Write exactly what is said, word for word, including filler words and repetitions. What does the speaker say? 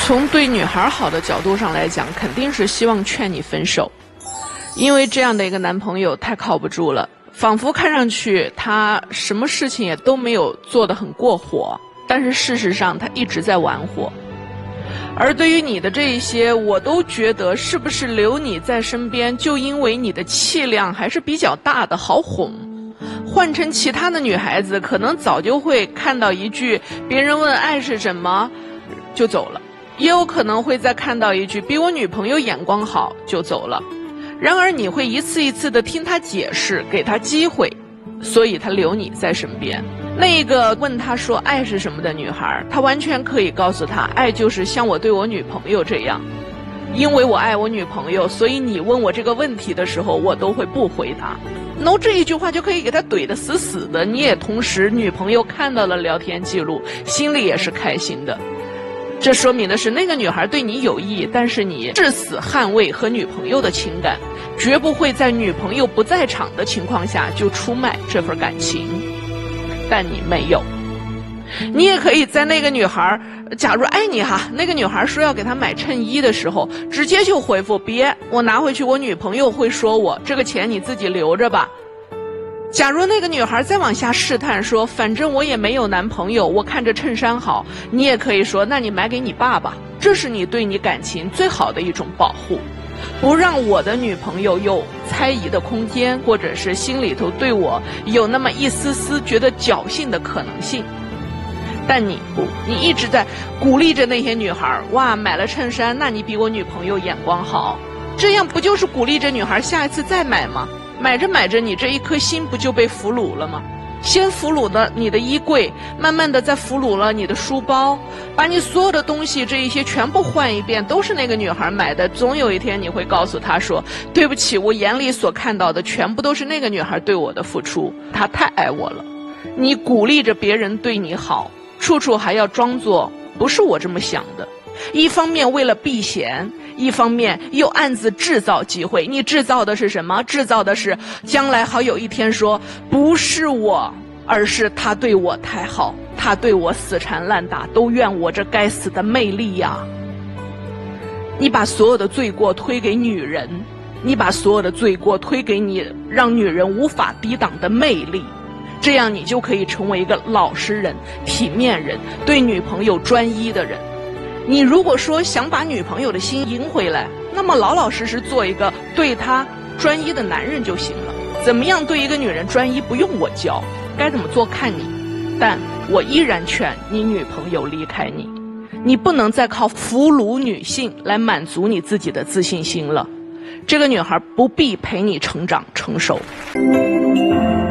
从对女孩好的角度上来讲，肯定是希望劝你分手，因为这样的一个男朋友太靠不住了，仿佛看上去他什么事情也都没有做得很过火，但是事实上他一直在玩火。而对于你的这一些，我都觉得是不是留你在身边，就因为你的气量还是比较大的，好哄。换成其他的女孩子，可能早就会看到一句别人问爱是什么就走了，也有可能会再看到一句比我女朋友眼光好就走了。然而你会一次一次的听他解释，给他机会，所以他留你在身边。那个问他说爱是什么的女孩，她完全可以告诉他，爱就是像我对我女朋友这样，因为我爱我女朋友，所以你问我这个问题的时候，我都会不回答。然后这一句话就可以给他怼得死死的，你也同时女朋友看到了聊天记录，心里也是开心的。这说明的是那个女孩对你有意，但是你誓死捍卫和女朋友的情感，绝不会在女朋友不在场的情况下就出卖这份感情。但你没有，你也可以在那个女孩假如爱你哈，那个女孩说要给她买衬衣的时候，直接就回复别，我拿回去我女朋友会说我，这个钱你自己留着吧。假如那个女孩再往下试探说，反正我也没有男朋友，我看着衬衫好，你也可以说那你买给你爸爸，这是你对你感情最好的一种保护，不让我的女朋友有猜疑的空间，或者是心里头对我有那么一丝丝觉得侥幸的可能性。但你不，你一直在鼓励着那些女孩，哇，买了衬衫，那你比我女朋友眼光好，这样不就是鼓励着女孩下一次再买吗？买着买着，你这一颗心不就被俘虏了吗？先俘虏了你的衣柜，慢慢的再俘虏了你的书包，把你所有的东西这一些全部换一遍，都是那个女孩买的。总有一天你会告诉她说，对不起，我眼里所看到的全部都是那个女孩对我的付出，她太爱我了。你鼓励着别人对你好，处处还要装作不是我这么想的，一方面为了避嫌，一方面又暗自制造机会。你制造的是什么？制造的是将来好有一天说，不是我，而是他对我太好，他对我死缠烂打，都怨我这该死的魅力呀。你把所有的罪过推给女人，你把所有的罪过推给你让女人无法抵挡的魅力，这样你就可以成为一个老实人、体面人，对女朋友专一的人。你如果说想把女朋友的心赢回来，那么老老实实做一个对她专一的男人就行了。怎么样对一个女人专一，不用我教，该怎么做看你。但我依然劝你女朋友离开你，你不能再靠俘虏女性来满足你自己的自信心了。这个女孩不必陪你成长成熟。